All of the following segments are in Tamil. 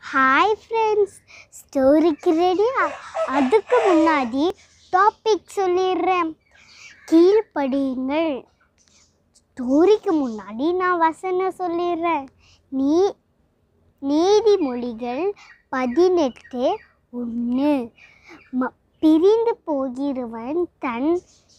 ஹாய் ஃப்ரெண்ட்ஸ், ஸ்டோரிக்கு ரெடியா? அதுக்கு முன்னாடி டாபிக் சொல்லிடுறேன், கீழ்ப்படியுங்கள். ஸ்டோரிக்கு முன்னாடி நான் வசனம் சொல்லிடுறேன். நீதிமொழிகள் 18:1. பிரிந்து போகிறவன் தன்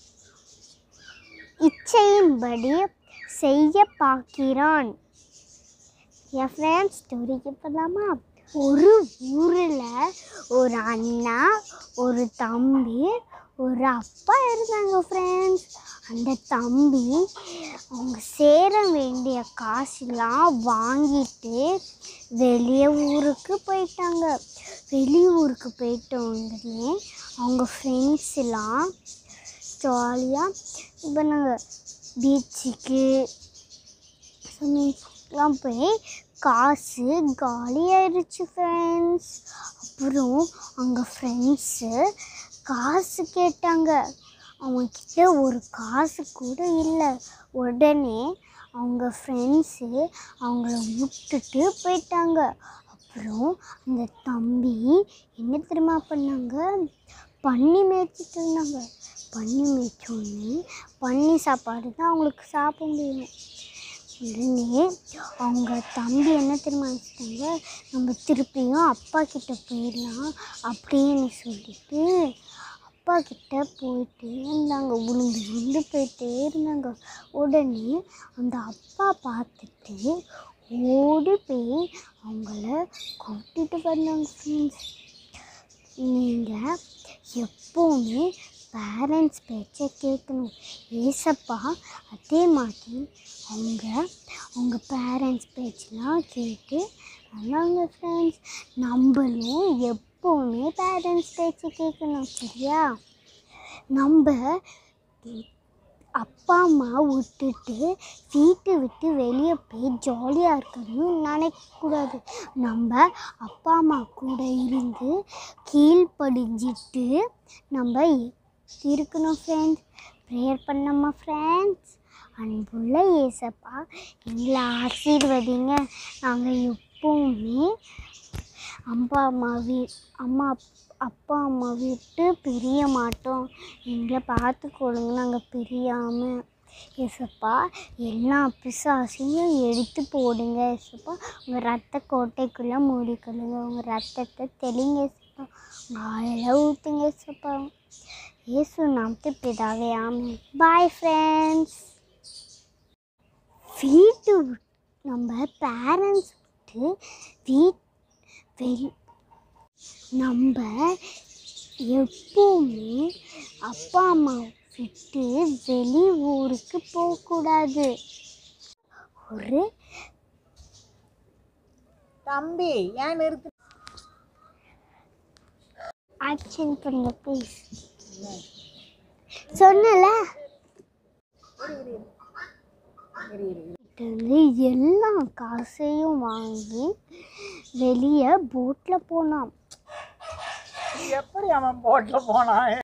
இச்சையின்படி செய்ய பார்க்கிறான். என் ஃப்ரெண்ட்ஸ், ஸ்டோரிக்கு போகலாமா? ஒரு ஊரில் ஒரு அண்ணா, ஒரு தம்பி, ஒரு அப்பா இருந்தாங்க ஃப்ரெண்ட்ஸ். அந்த தம்பி அவங்க சேர வேண்டிய காசுலாம் வாங்கிட்டு வெளியூருக்கு போயிட்டாங்க. வெளியூருக்கு போயிட்டவங்களே அவங்க ஃப்ரெண்ட்ஸ்லாம் ஜாலியாக பண்ணாங்க. பீச்சுக்கு ஸ்விம்மிங்லாம் போய் காசு காலியாகிடுச்சு ஃப்ரெண்ட்ஸ். அப்புறம் அவங்க ஃப்ரெண்ட்ஸு காசு கேட்டாங்க. அவங்கக்கிட்ட ஒரு காசு கூட இல்லை. உடனே அவங்க ஃப்ரெண்ட்ஸு அவங்கள விட்டுட்டு போயிட்டாங்க. அப்புறம் அந்த தம்பி என்ன தெரியுமா பண்ணாங்க? பன்னி மேய்ச்சிட்டு இருந்தாங்க. பன்னி மேய்ச்சோடனே பன்னி சாப்பாடு தான் அவங்களுக்கு சாப்பிட முடியும். உடனே அவங்க தம்பி என்ன தெரியுமா நினச்சிட்டாங்க? நம்ம திருப்பியும் அப்பா கிட்ட போயிடலாம் அப்படின்னு சொல்லிட்டு அப்பா கிட்ட போயிட்டே இருந்தாங்க. உளுந்து போயிட்டே இருந்தாங்க. உடனே அந்த அப்பா பார்த்துட்டு ஓடி போய் அவங்கள கூட்டிகிட்டு வந்தாங்க ஃப்ரெண்ட்ஸ். நீங்கள் எப்போவுமே பேரண்ட்ஸ் பேச்சை கேட்கணும். ஏசப்பா அதே மாதிரி அவங்க பேரண்ட்ஸ் பேச்செலாம் கேட்டு வந்தாங்க ஃப்ரெண்ட்ஸ். நம்மளும் எப்போவுமே பேரண்ட்ஸ் பேச்சு கேட்கணும், சரியா? நம்ம அப்பா அம்மா விட்டுட்டு வீட்டை விட்டு வெளியே போய் ஜாலியாக இருக்கணும்னு நினைக்கக்கூடாது. நம்ம அப்பா அம்மா கூட இருந்து கீழ்ப்படிஞ்சிட்டு நம்ம இருக்கணும் ஃப்ரெண்ட்ஸ். ப்ரேயர் பண்ணோமா ஃப்ரெண்ட்ஸ்? அன்புள்ள ஏசப்பா, எங்களை ஆசீர்வதிங்க. நாங்கள் எப்போவுமே அப்பா அம்மா விட்டு பிரிய மாட்டோம். எங்களை பார்த்துக்கொள்ளுங்க, நாங்கள் பிரியாமல். ஏசப்பா, எல்லா பிசாசையும் எடுத்து போடுங்க. ஏசப்பா, உங்கள் ரத்த கோட்டைக்குள்ளே மூடிக்கொள்ளுங்க. உங்கள் ரத்தத்தை தெளிங்க ஏசப்பா. உங்கள் ஆயில ஊற்றுங்க ஏசப்பா. இயேசு நாமத்தில் பிதாவே, ஆமென். Bye friends. நம்ம பேரண்ட்ஸ் விட்டு நம்ம எப்போவுமே அப்பா அம்மா விட்டு வெளி ஊருக்கு போகக்கூடாது. ஒரு தம்பி ஏன் நிறுத்து? ஆக்ஷன் பண்ண ப்ளீஸ். சொன்னல எல்லா காசையும் வாங்கி வெளியே போட்டில் போனான். எப்படி அவன் போட்டில் போனான்?